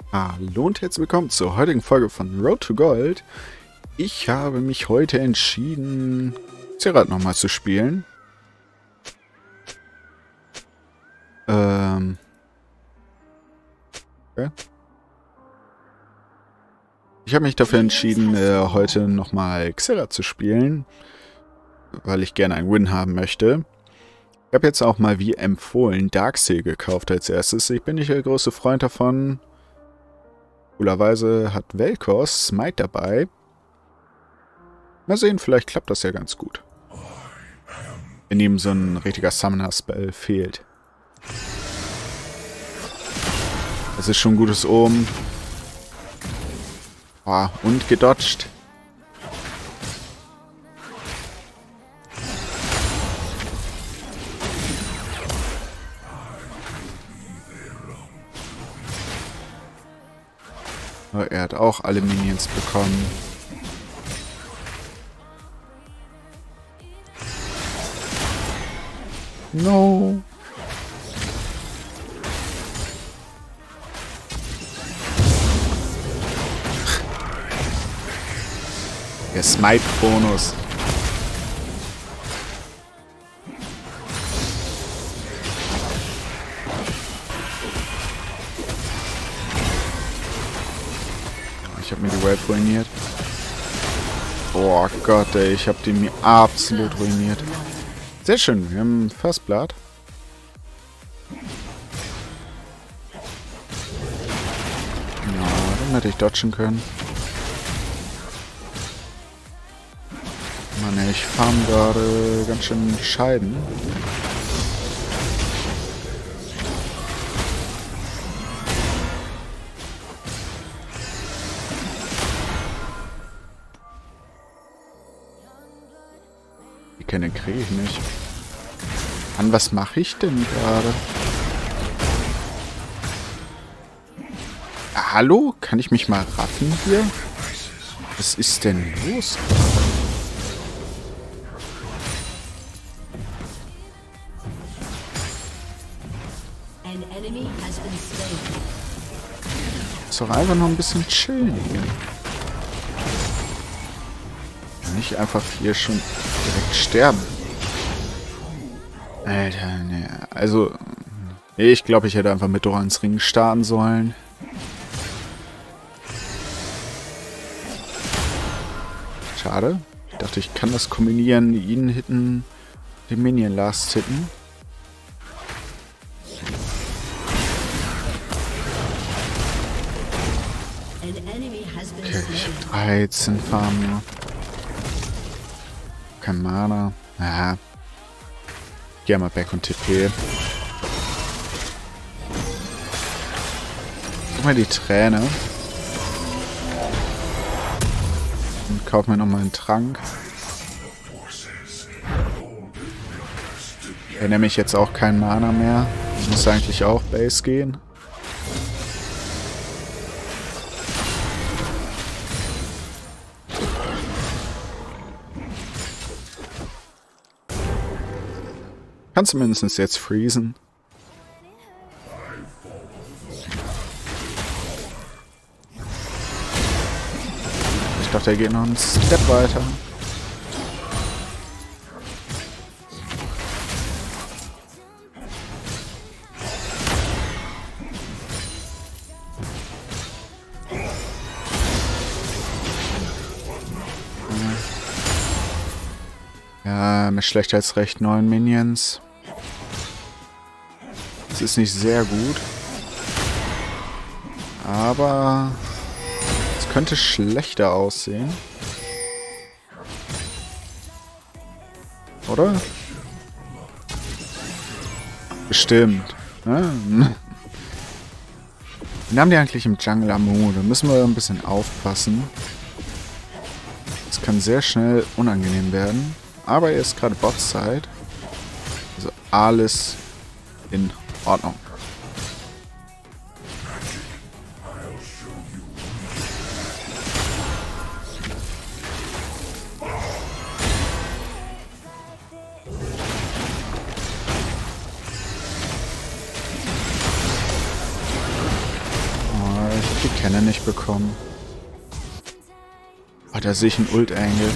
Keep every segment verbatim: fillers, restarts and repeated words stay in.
Hallo und herzlich willkommen zur heutigen Folge von Road to Gold. Ich habe mich heute entschieden, Xerath nochmal zu spielen. Ähm. Okay. Ich habe mich dafür entschieden, äh, heute nochmal Xerath zu spielen, weil ich gerne einen Win haben möchte. Ich habe jetzt auch mal, wie empfohlen, Darkseal gekauft als erstes. Ich bin nicht der größte Freund davon. Coolerweise hat Vel'Koz Smite dabei. Mal sehen, vielleicht klappt das ja ganz gut. Wenn ihm so ein richtiger Summoner-Spell fehlt. Das ist schon ein gutes Omen. Oh, und gedodged. Oh, er hat auch alle Minions bekommen. No. Der Smite-Bonus. Ich habe mir die Welt ruiniert. Oh Gott, ey, ich habe die mir absolut ruiniert. Sehr schön, wir haben First Blood. Ja, dann hätte ich dodgen können. Mann, ey, ich farm gerade ganz schön Scheiden. Die Kenne kriege ich nicht. Mann, was mache ich denn gerade? Ah, hallo? Kann ich mich mal raffen hier? Was ist denn los? Ist doch einfach noch ein bisschen chillen hier. Nicht einfach hier schon direkt sterben. Alter, ne. Also, ich glaube, ich hätte einfach mit Dorans Ring starten sollen. Schade. Ich dachte, ich kann das kombinieren, ihn hitten, den Minion last hitten. Okay, ich habe dreizehn Farben nur. Kein Mana. Aha. Geh mal back und T P. Guck mal die Träne. Und kauf mir nochmal einen Trank. Er nämlich jetzt auch kein Mana mehr. Ich muss eigentlich auch Base gehen. Kann zumindest jetzt freezen. Ich dachte, er geht noch einen Step weiter. Ja, mit schlechter als recht neun Minions. Das ist nicht sehr gut. Aber es könnte schlechter aussehen. Oder? Bestimmt. Ja. Wen haben die eigentlich im Jungle Amu? Da müssen wir ein bisschen aufpassen. Das kann sehr schnell unangenehm werden. Aber er ist gerade Bot-Side. Also alles in Ordnung. die Cannon nicht bekommen. Oh, da sehe ich einen Ult-Angle.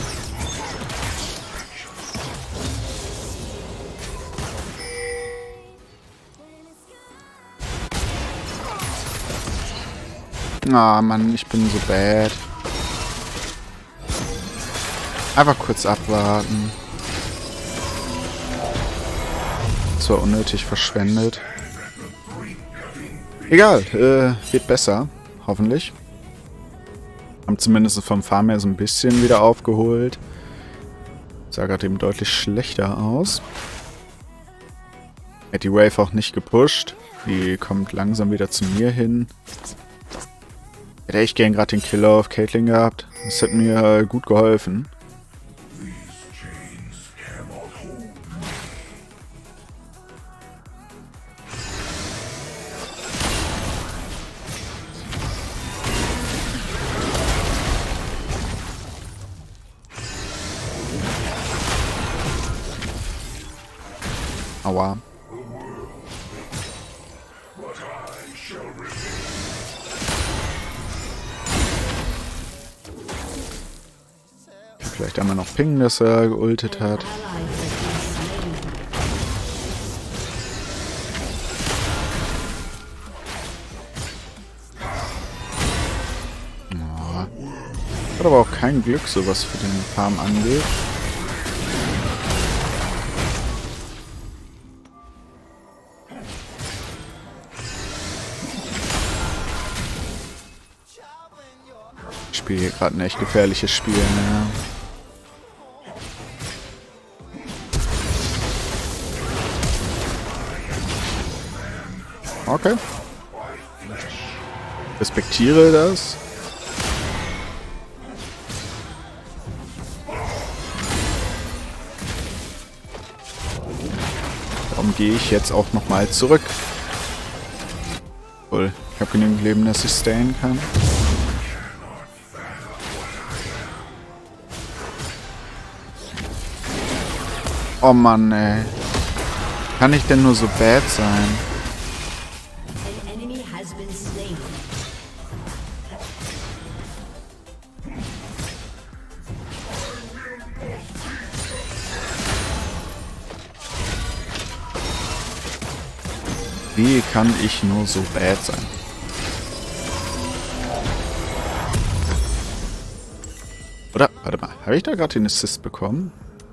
Ah, Mann, ich bin so bad. Einfach kurz abwarten. Zwar unnötig verschwendet. Egal, äh, wird besser. Hoffentlich. Haben zumindest vom Farm her so ein bisschen wieder aufgeholt. Sah gerade eben deutlich schlechter aus. Hätte die Wave auch nicht gepusht. Die kommt langsam wieder zu mir hin. Hätte ich gern gerade den Killer auf Caitlyn gehabt. Das hätte mir gut geholfen. Aua. Vielleicht einmal noch pingen, dass er geultet hat. Oh. Hat aber auch kein Glück, so was für den Farm angeht. Ich spiele hier gerade ein echt gefährliches Spiel, ne? Okay. Respektiere das. Darum gehe ich jetzt auch nochmal zurück. Cool. Ich habe genügend Leben, dass ich stayen kann. Oh Mann, ey. Kann ich denn nur so bad sein? Wie kann ich nur so bad sein? Oder, warte mal, habe ich da gerade den Assist bekommen?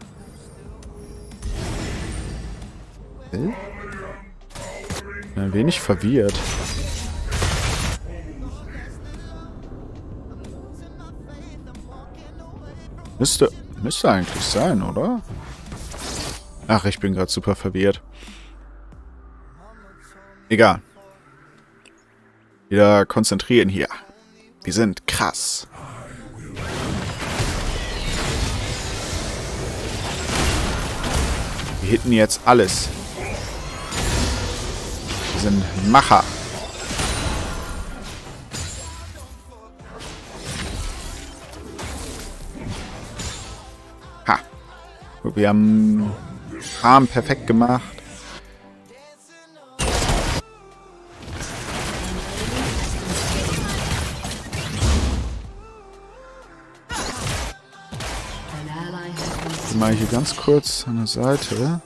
Ein wenig verwirrt. Müsste, müsste eigentlich sein, oder? Ach, ich bin gerade super verwirrt. Egal. Wieder konzentrieren hier. Die sind krass. Wir hitten jetzt alles. Wir sind Macher. Ha. Wir haben Arm perfekt gemacht. Mal hier ganz kurz an der Seite.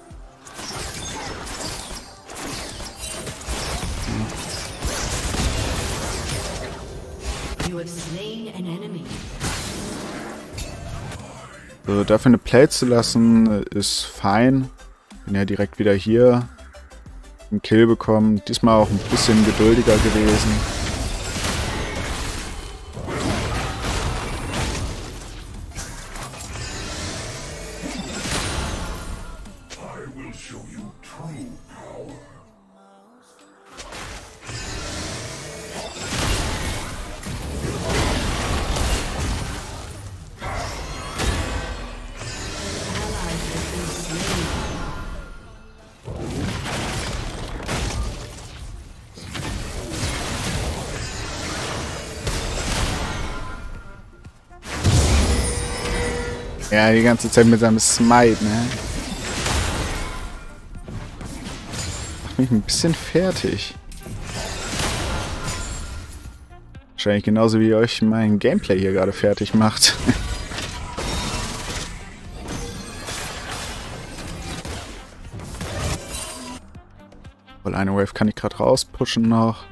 So, dafür eine Play zu lassen, ist fein. Bin ja direkt wieder hier. Einen Kill bekommen. Diesmal auch ein bisschen geduldiger gewesen. Ja, die ganze Zeit mit seinem Smite, ne? Macht mich ein bisschen fertig. Wahrscheinlich genauso wie ihr euch mein Gameplay hier gerade fertig macht. Weil eine Wave kann ich gerade rauspushen noch.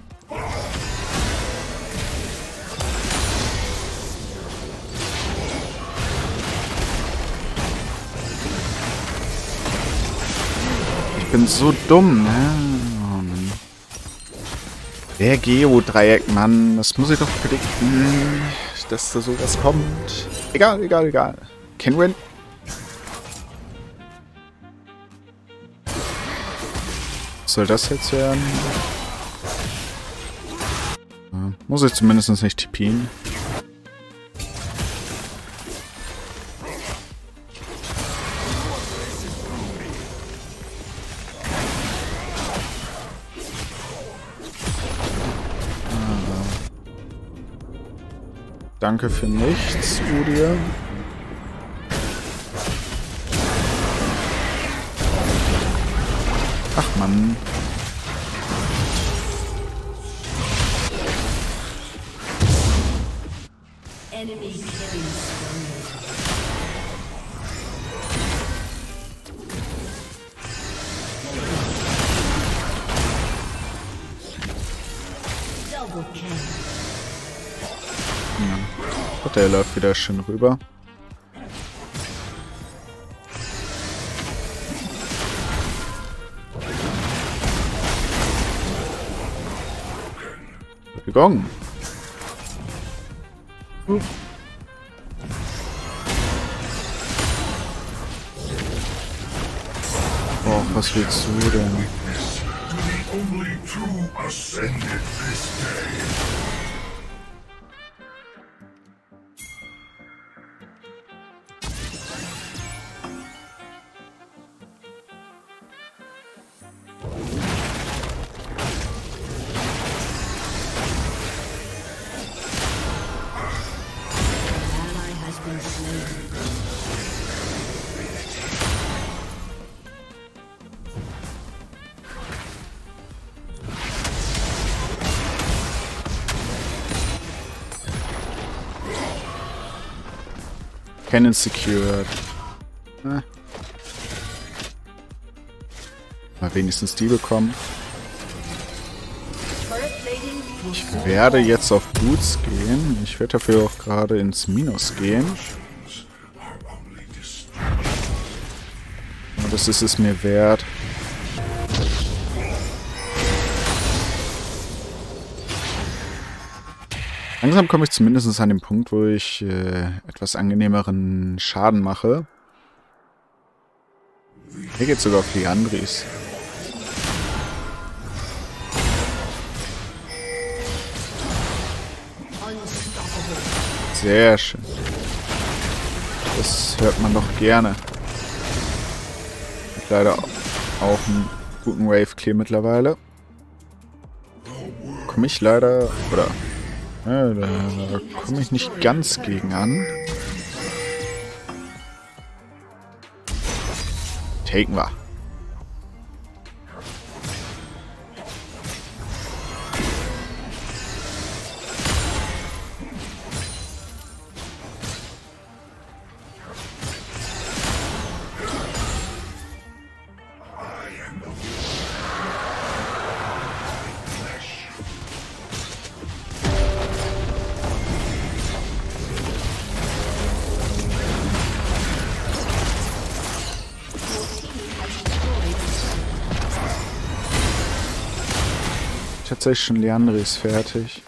Ich bin so dumm, ne? Oh Mann. Der Geo-Dreieck, Mann. Das muss ich doch predikten, dass da sowas kommt. Egal, egal, egal. Can win. Was soll das jetzt werden? Ja, muss ich zumindest nicht tippen. Danke für nichts, Udir. Ach Mann. Der läuft wieder schön rüber. Gegangen. Uh. Oh, was willst du denn? Cannon secured. Ah. Mal wenigstens die bekommen. Ich werde jetzt auf Boots gehen. Ich werde dafür auch gerade ins Minus gehen. Und das ist es mir wert. Langsam komme ich zumindest an den Punkt, wo ich äh, etwas angenehmeren Schaden mache. Hier geht sogar auf Liandris. Sehr schön. Das hört man doch gerne. Hat leider auch einen guten Wave-Clear mittlerweile. Komme ich leider... oder... Ja, da komme ich nicht ganz gegen an. Taken wir. Tatsächlich schon Liandris fertig.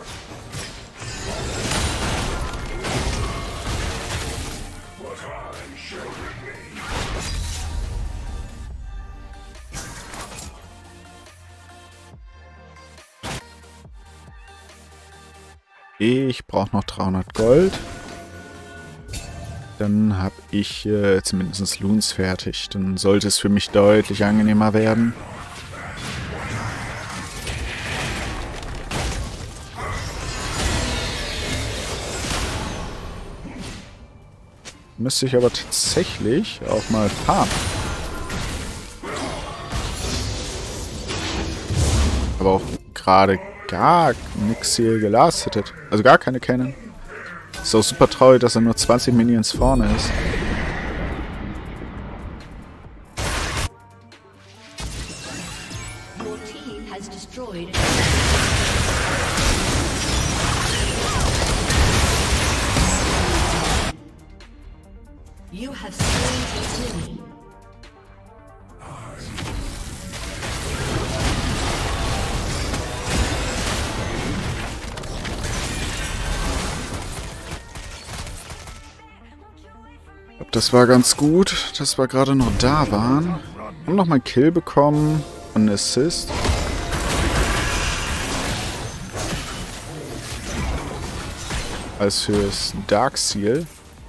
Ich brauche noch dreihundert Gold. Dann habe ich äh, zumindest Loons fertig. Dann sollte es für mich deutlich angenehmer werden. Müsste ich aber tatsächlich auch mal farmen. Aber auch gerade gar nichts hier gelastet. Also gar keine Cannon. Ist auch super traurig, dass er nur zwanzig Minions vorne ist. You have slain Tilly. Ich glaube, das war ganz gut, dass wir gerade noch da waren. Haben noch mal einen Kill bekommen und einen Assist. Als fürs Darkseal.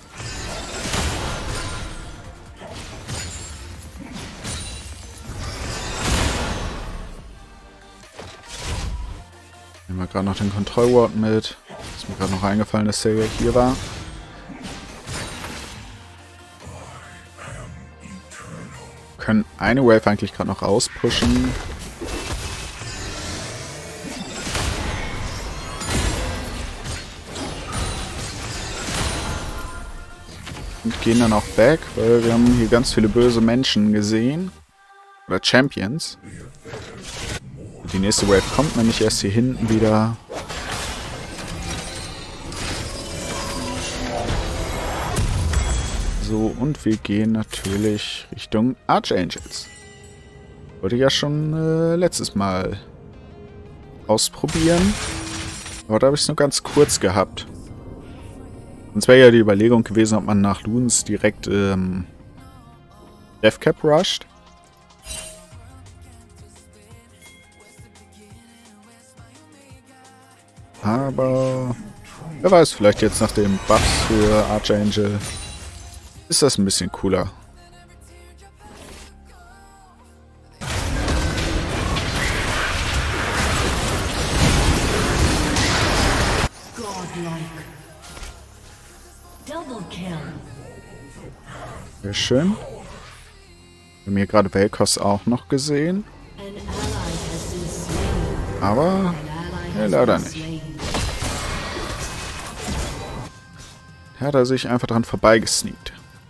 Nehmen wir gerade noch den Kontrollwort mit. Ist mir gerade noch eingefallen, dass der hier war. Wir können eine Wave eigentlich gerade noch rauspushen. Und gehen dann auch back, weil wir haben hier ganz viele böse Menschen gesehen. Oder Champions. Die nächste Wave kommt nämlich erst hier hinten wieder. So, und wir gehen natürlich Richtung Archangels. Wollte ich ja schon äh, letztes Mal ausprobieren. Aber da habe ich es nur ganz kurz gehabt. Sonst wäre ja die Überlegung gewesen, ob man nach Lunes direkt ähm, Deathcap rusht. Aber wer weiß, vielleicht jetzt nach dem Buffs für Archangel ist das ein bisschen cooler. Sehr schön. Wir haben hier gerade Vel'Koz auch noch gesehen. Aber ja, leider nicht. Hat er sich einfach dran vorbeigesneakt.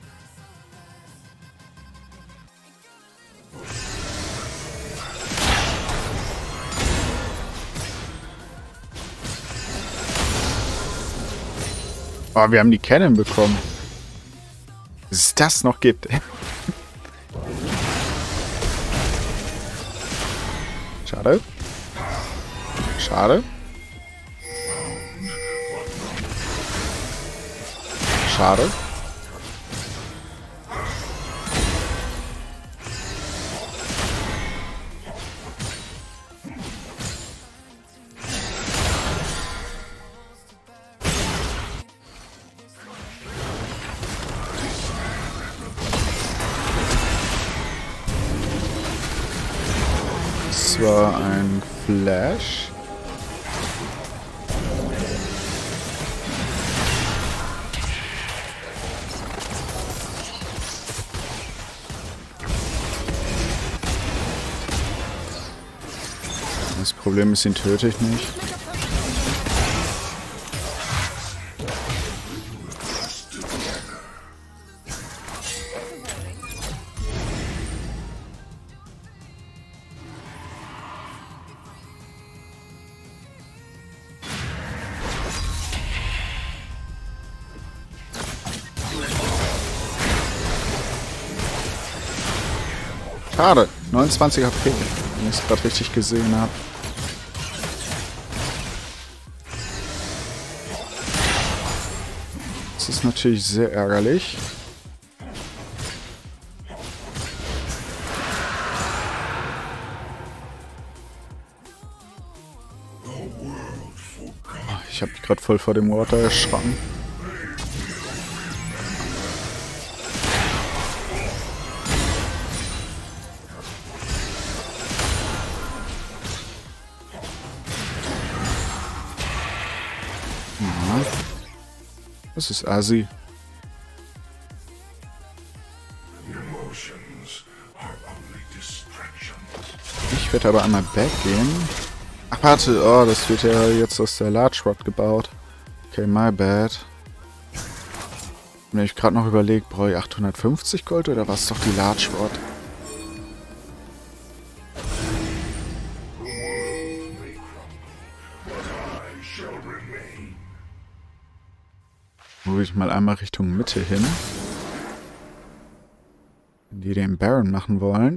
Oh, wir haben die Cannon bekommen. Dass es das noch gibt. Schade. Schade. Schade. Das war ein Flash. Das Problem ist, ihn töte ich nicht. Schade, neunundzwanzig H P, wenn ich es gerade richtig gesehen habe. Das ist natürlich sehr ärgerlich. Ich habe mich gerade voll vor dem Water erschrocken. Das ist assi. Ich werde aber einmal back gehen. Ach, Warte, oh, das wird ja jetzt aus der Large Rod gebaut. Okay, my bad. Wenn ich gerade noch überlegt, brauche ich achthundertfünfzig Gold oder was doch die Large Rod? Move ich mal einmal Richtung Mitte hin. Wenn die den Baron machen wollen.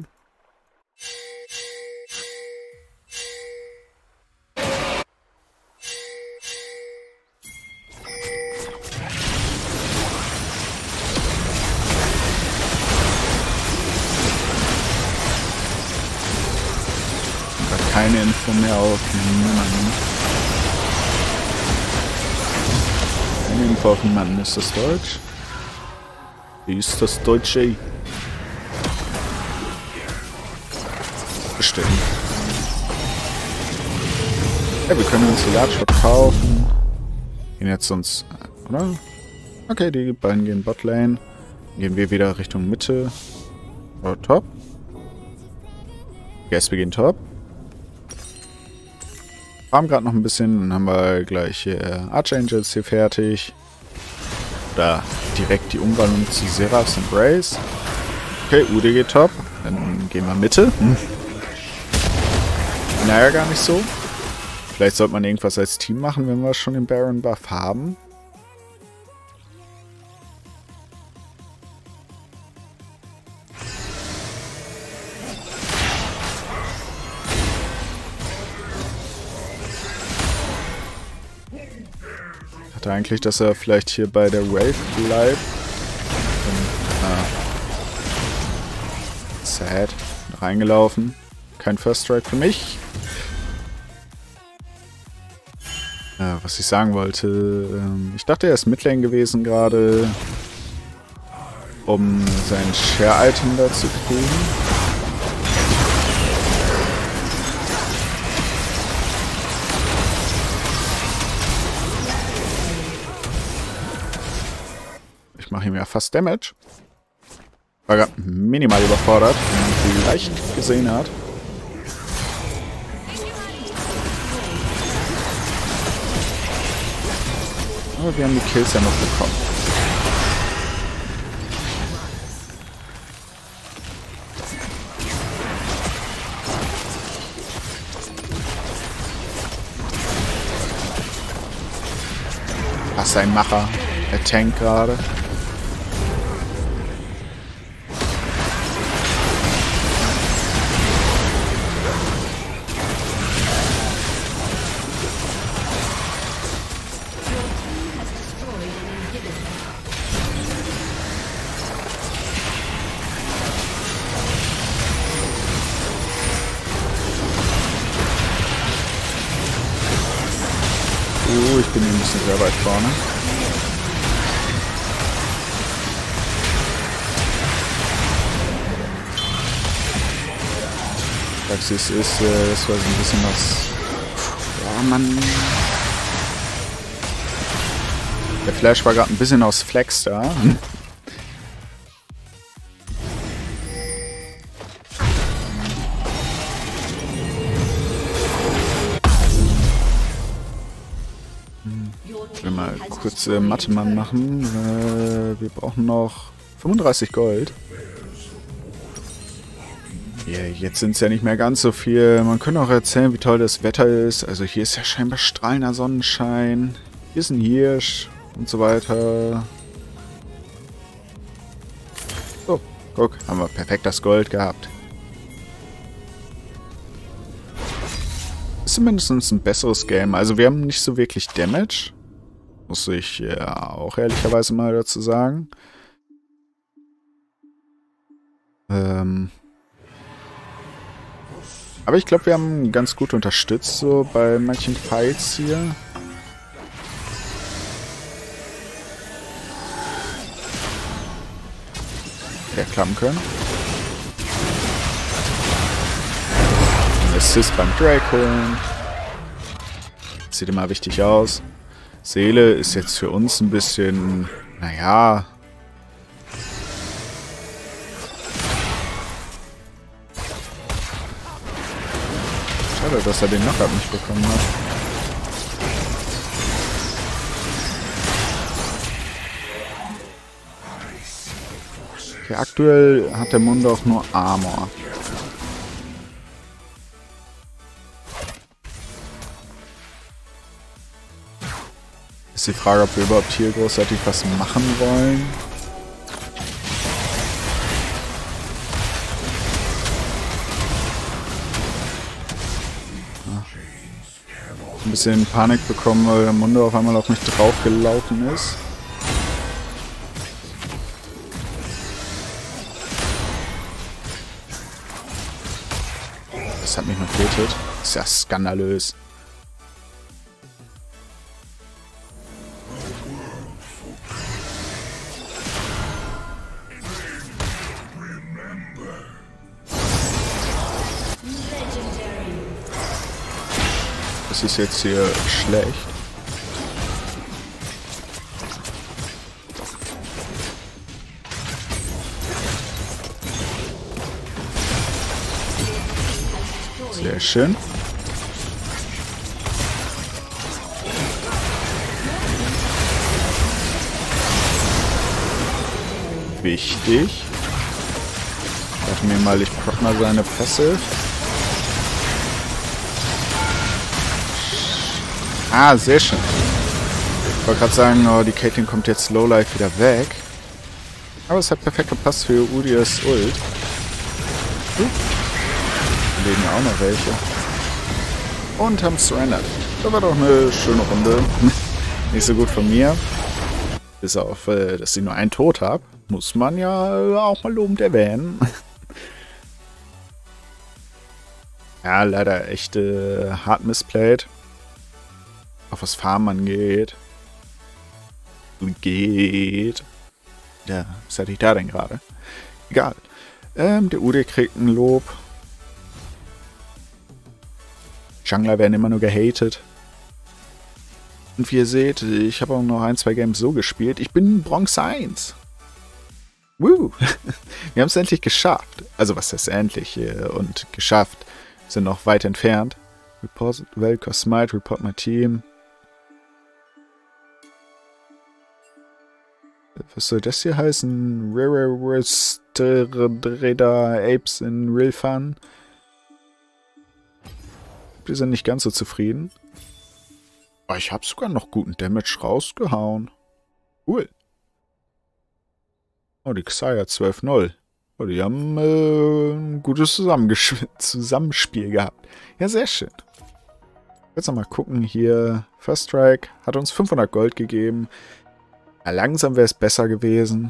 Keine Info mehr auf niemanden. Keine Info auf niemanden. Ist das Deutsch? Wie ist das Deutsche? Bestimmt. Ja, wir können uns die Large Rod kaufen. Gehen jetzt uns... Oder? Okay, die beiden gehen Botlane. Gehen wir wieder Richtung Mitte. Oh, top. Yes, wir gehen top. Farm gerade noch ein bisschen, dann haben wir gleich äh, Archangels hier fertig. Da direkt die Umwandlung zu Seraphs Embrace. Okay, U D geht top. Dann gehen wir Mitte. Hm. Naja, gar nicht so. Vielleicht sollte man irgendwas als Team machen, wenn wir schon den Baron Buff haben. Eigentlich, dass er vielleicht hier bei der Wave bleibt. Und, ah, sad. Reingelaufen. Kein First Strike für mich. Äh, was ich sagen wollte. Ähm, ich dachte, er ist Midlane gewesen gerade. Um sein Share-Item da zu kriegen. Ich mache ihm ja fast Damage. War gerade minimal überfordert, wenn man vielleicht gesehen hat. Aber wir haben die Kills ja noch bekommen. Was ein Macher. Er tankt gerade. Uh, ich bin hier ein bisschen sehr weit vorne. Sag's, es ist, äh, das war so ein bisschen was... Oh Mann. Der Flash war gerade ein bisschen aus Flex da. Ich will mal kurz äh, Mathe-Mann machen. Äh, wir brauchen noch fünfunddreißig Gold. Ja, jetzt sind es ja nicht mehr ganz so viel. Man könnte auch erzählen, wie toll das Wetter ist. Also hier ist ja scheinbar strahlender Sonnenschein. Hier ist ein Hirsch und so weiter. So, guck, haben wir perfekt das Gold gehabt. Ist zumindest ein besseres Game. Also wir haben nicht so wirklich Damage. Muss ich ja auch ehrlicherweise mal dazu sagen. Ähm... Aber ich glaube, wir haben ganz gut unterstützt, so bei manchen Fights hier. Ja, klappen können. Assist beim Drake holen. Sieht immer wichtig aus. Seele ist jetzt für uns ein bisschen, naja... Schade, dass er den Knockout nicht bekommen hat. Okay, aktuell hat der Mundo auch nur Armor. Ist die Frage, ob wir überhaupt hier großartig was machen wollen. Ein bisschen Panik bekommen, weil der Mundo auf einmal auf mich draufgelaufen ist. Das hat mich noch getötet. Ist ja skandalös. Das ist jetzt hier schlecht. Sehr schön. Wichtig. Sag mir mal, ich proc mal seine Passive. Ah, sehr schön. Ich wollte gerade sagen, oh, die Caitlyn kommt jetzt Lowlife wieder weg. Aber es hat perfekt gepasst für Udyrs Ult. Uh. Da leben ja auch noch welche. Und haben surrendert. Das war doch eine schöne Runde. Nicht so gut von mir. Bis auf, äh, dass ich nur einen Tod habe. Muss man ja auch mal lobend erwähnen. Ja, leider echt äh, hart missplayed. Auch was Farmen angeht. Geht. Ja, was hatte ich da denn gerade? Egal. Ähm, der Udyr kriegt ein Lob. Jungler werden immer nur gehatet. Und wie ihr seht, ich habe auch noch ein, zwei Games so gespielt. Ich bin Bronze eins. Woo! Wir haben es endlich geschafft. Also was heißt endlich? Und geschafft. Wir sind noch weit entfernt. Report Vel'Koz Smite, report my team. Was soll das hier heißen? Rare Apes in Real Fun. Wir sind nicht ganz so zufrieden. Aber ich habe sogar noch guten Damage rausgehauen. Cool. Oh, die Xayah zwölf null. Oh, die haben äh, ein gutes Zusammenspiel gehabt. Ja, sehr schön. Jetzt noch mal gucken hier. First Strike hat uns fünfhundert Gold gegeben. Ja, langsam wäre es besser gewesen.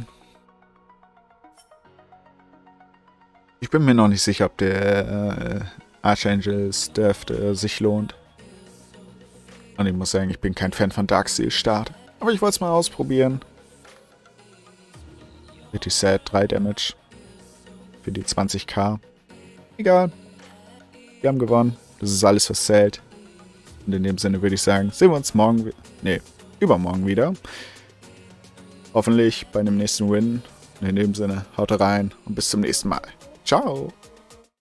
Ich bin mir noch nicht sicher, ob der äh, Archangel's Death äh, sich lohnt. Und ich muss sagen, ich bin kein Fan von Darksteel Start. Aber ich wollte es mal ausprobieren. Pretty sad, drei Damage. Für die zwanzigtausend. Egal. Wir haben gewonnen. Das ist alles, was zählt. Und in dem Sinne würde ich sagen, sehen wir uns morgen, nee, übermorgen wieder. Hoffentlich bei einem nächsten Win. Und in dem Sinne, haut rein und bis zum nächsten Mal. Ciao!